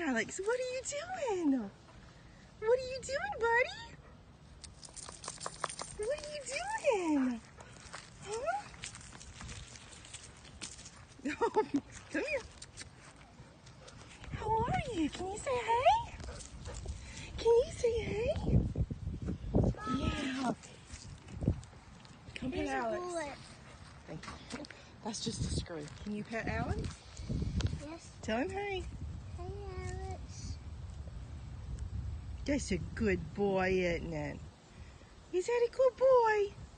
Alex, what are you doing? What are you doing, buddy? What are you doing? Huh? Come here. How are you? Can you say hey? Can you say hey? Yeah. Come pet Alex. Thank you. That's just a screw. Can you pet Alex? Yes. Tell him hey. Hey, Alex. That's a good boy, isn't it? Is that a good boy?